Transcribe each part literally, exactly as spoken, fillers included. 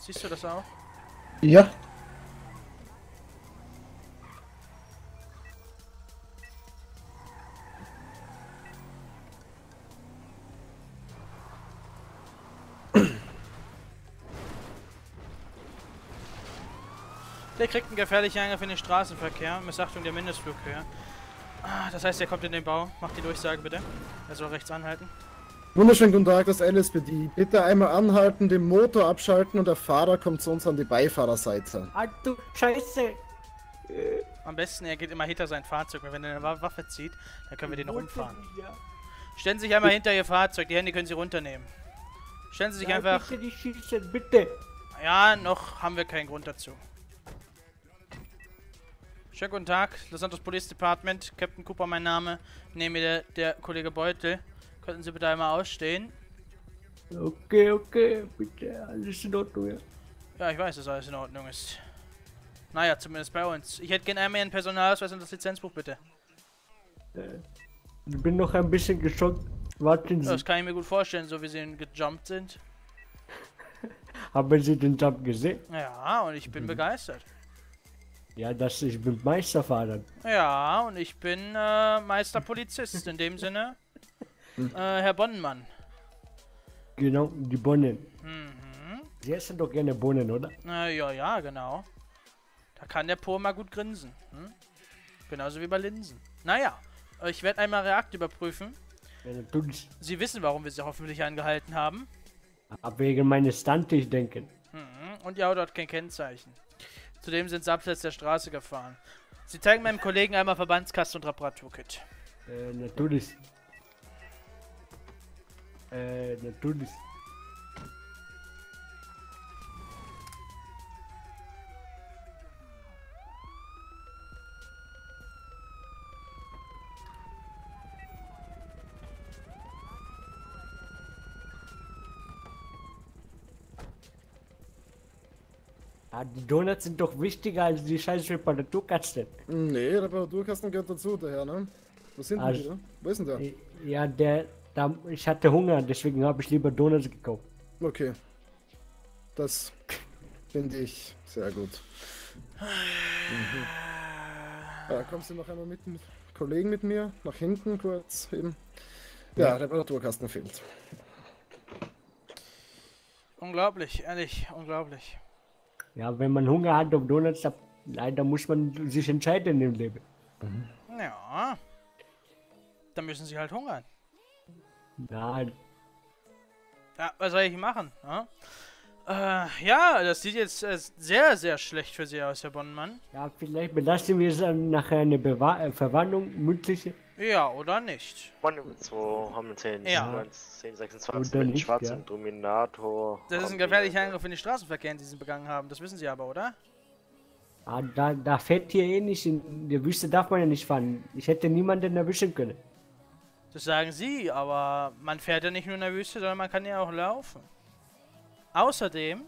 Siehst du das auch? Ja. Der kriegt einen gefährlichen Angriff in den Straßenverkehr. Missachtung der Mindestflughöhe. Ah, das heißt, er kommt in den Bau. Mach die Durchsage bitte. Er soll rechts anhalten. Wunderschönen guten Tag, das L S P D. Bitte einmal anhalten, den Motor abschalten und der Fahrer kommt zu uns an die Beifahrerseite. Ah, du Scheiße! Am besten, er geht immer hinter sein Fahrzeug, weil wenn er eine Wa- Waffe zieht, dann können wir den noch umfahren. Stellen Sie sich einmal hinter Ihr Fahrzeug, die Hände können Sie runternehmen. Stellen Sie sich Ja, einfach... bitte nicht schießen, bitte! Ja, noch haben wir keinen Grund dazu. Schönen guten Tag, Los Santos Police Department, Captain Cooper mein Name, neben mir der, der Kollege Beutel. Könnten Sie bitte einmal ausstehen? Okay, okay, bitte, alles in Ordnung, ja. Ja, ich weiß, dass alles in Ordnung ist. Naja, zumindest bei uns. Ich hätte gerne einmal Ihren Personalausweis und das Lizenzbuch, bitte. Äh, Ich bin noch ein bisschen geschockt. Warten Sie, Das kann ich mir gut vorstellen, so wie Sie gejumpt sind. haben Sie den Job gesehen? Ja, und ich bin Mhm. begeistert. Ja, das ich bin Meisterfahrer. Ja, und ich bin äh, Meisterpolizist in dem Sinne. Äh, Herr Bonnenmann. Genau, die Bohnen. Mhm. Sie essen doch gerne Bohnen, oder? Äh, ja, ja, genau. Da kann der Po mal gut grinsen. Hm? Genauso wie bei Linsen. Naja, äh, ich werde einmal Reakt überprüfen. Ja, natürlich. Sie wissen, warum wir Sie hoffentlich angehalten haben. Ab wegen meines Tante, ich denke. Mhm. Und Ihr Auto hat kein Kennzeichen. Zudem sind Sie abseits der Straße gefahren. Sie zeigen meinem Kollegen einmal Verbandskasten und Reparaturkit. Äh, natürlich. Äh, natürlich. Ah, die Donuts sind doch wichtiger als die scheiß Reparaturkasten. Nee, Reparaturkasten gehört dazu, der Herr, ne? Wo sind denn Also- die, ne? Wo ist denn der? Ja, der, da, ich hatte Hunger, deswegen habe ich lieber Donuts gekauft. Okay. Das finde ich sehr gut. Mhm. Ja, kommst du noch einmal mit dem Kollegen mit mir? Nach hinten kurz eben. Ja, Reparaturkasten fehlt. Unglaublich, ehrlich, unglaublich. Ja, wenn man Hunger hat auf Donuts, da, leider muss man sich entscheiden im Leben. Ja. Dann müssen Sie halt hungern. Nein, Ja, was soll ich machen? Ja, äh, ja das sieht jetzt äh, sehr, sehr schlecht für Sie aus, Herr Bonnenmann. ja, vielleicht belassen wir es dann nachher eine Bewa äh, Verwarnung, mündliche. Ja, oder nicht? Mann, zwei haben zehn, Ja. zehn, sechsundzwanzig Oder mit einem nicht, schwarzen ja. Dominator. Das ist ein Kombi- gefährlicher Angriff in den Straßenverkehr, den Sie begangen haben. Das wissen Sie aber, oder? Ah, da, da fährt hier eh nicht, in der Wüste darf man ja nicht fahren. Ich hätte niemanden erwischen können. Das sagen Sie, aber man fährt ja nicht nur in der Wüste, sondern man kann ja auch laufen. Außerdem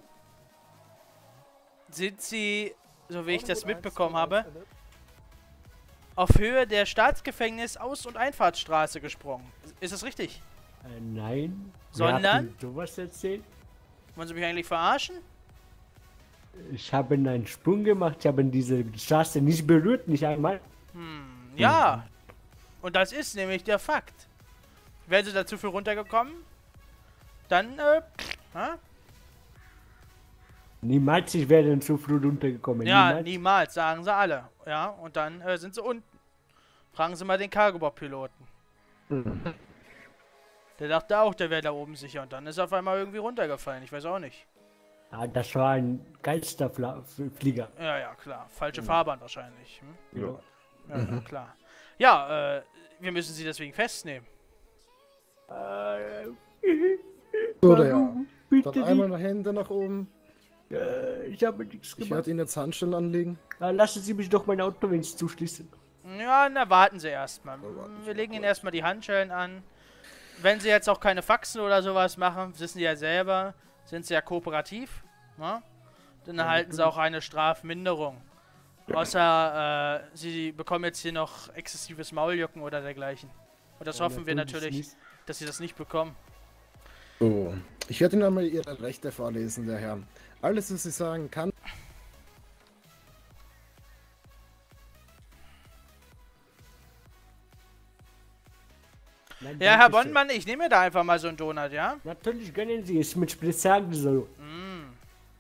sind Sie, so wie ich das mitbekommen habe, auf Höhe der Staatsgefängnis Aus- und Einfahrtsstraße gesprungen. Ist das richtig? Äh, nein. Sondern? Wer hat Ihnen sowas erzählt? Wollen Sie mich eigentlich verarschen? Ich habe einen Sprung gemacht, ich habe diese Straße nicht berührt, nicht einmal. Hm, ja. Und das ist nämlich der Fakt. Wären Sie dazu für runtergekommen, dann, äh, ha? Niemals, ich wäre zu früh runtergekommen. Ja, niemals. niemals, sagen sie alle. Ja, und dann äh, sind sie unten. Fragen Sie mal den Cargobob-Piloten. Der dachte auch, der wäre da oben sicher und dann ist er auf einmal irgendwie runtergefallen. Ich weiß auch nicht. Ah, das war ein Geisterflieger. Ja, ja, klar. Falsche Fahrbahn wahrscheinlich. Hm? Ja. Ja, ja, klar. Ja, äh, wir müssen sie deswegen festnehmen. Äh, So, der Herr. warum bitte Dann einmal nicht? noch Hände nach oben. Äh, ich habe nichts Ich gemacht. werde Ihnen jetzt Handschellen anlegen. Ah, lassen Sie mich doch mein Auto wenigstens zuschließen. Ja, na warten Sie erstmal. warten Sie Wir legen Ihnen erstmal die Handschellen an. Wenn Sie jetzt auch keine Faxen oder sowas machen, wissen Sie ja selber, sind Sie ja kooperativ. Ne? Dann erhalten Sie auch eine Strafminderung. Außer, äh, Sie bekommen jetzt hier noch exzessives Mauljucken oder dergleichen. Und das Ja, hoffen wir natürlich natürlich, nicht. dass Sie das nicht bekommen. Oh. Ich werde Ihnen einmal Ihre Rechte vorlesen, der Herr. Alles, was Sie sagen kann. Nein, Ja, Herr danke schön. Bonnmann, ich nehme mir da einfach mal so einen Donut, ja? Natürlich gönnen Sie es mit Spezial so. Mm.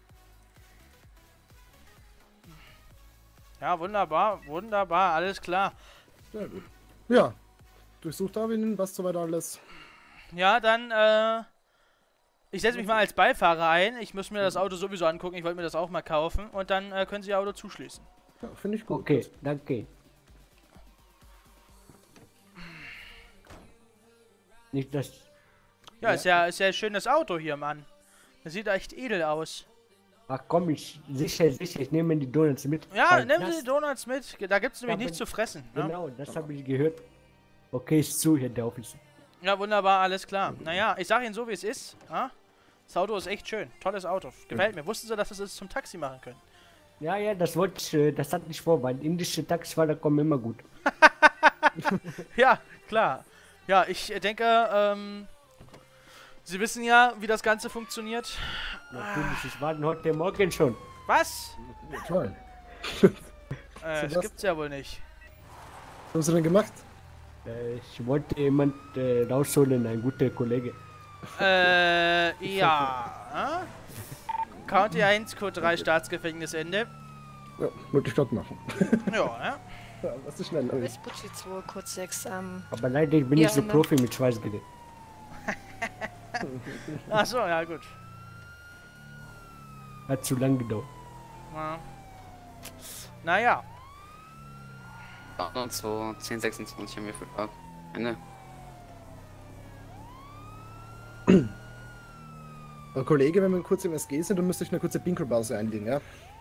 Ja, wunderbar, wunderbar, alles klar. Sehr gut. Ja. Durchsucht habe Ihnen, was soweit alles. Ja, dann, äh... Ich setze mich mal als Beifahrer ein. Ich muss mir das Auto sowieso angucken. Ich wollte mir das auch mal kaufen. Und dann äh, können Sie Ihr Auto zuschließen. Ja, finde ich gut. Okay, danke. Nicht das. Ja, ist ja, ist ja ein schönes Auto hier, Mann. Das sieht echt edel aus. Ach komm, ich sicher, sicher, ich nehme die Donuts mit. Ja, Weil nehmen das- Sie die Donuts mit. Da gibt es nämlich Ja, nichts wenn- zu fressen. Ne? Genau, das habe ich gehört. Okay, ist zu hier, der Office. Ja, wunderbar, alles klar. Naja, ich sage Ihnen so, wie es ist. Ja? Das Auto ist echt schön. Tolles Auto. Gefällt mir. Wussten Sie, dass Sie es zum Taxi machen können? Ja, ja, das wollte ich, äh, das hatte ich vor, weil indische Taxifahrer kommen immer gut. Ja, klar. Ja, ich äh, denke, ähm... Sie wissen ja, wie das Ganze funktioniert. Natürlich, ich war heute Morgen schon. Was? Ja, toll. Äh, das Sebastian. gibt's ja wohl nicht. Was haben Sie denn gemacht? Äh, ich wollte jemand äh, rausholen, ein guter Kollege. Äh, ja. äh? County eins, Code drei, Staatsgefängnisende. Ja, wollte ich gerade machen. Ja, ne? Ja, was ist schneller. Vespucci zwei, Code sechs, ähm, Aber leider ich bin Ja, nicht so ne? Profi mit Schweißgerät. Ach so, ja gut. Hat zu lang gedauert. Ja. Naja. Und so zehn sechsundzwanzig haben wir für Tag. Ende. Aber Kollege, wenn wir kurz im S G sind, dann müsste ich eine kurze Pinkelpause einlegen, ja?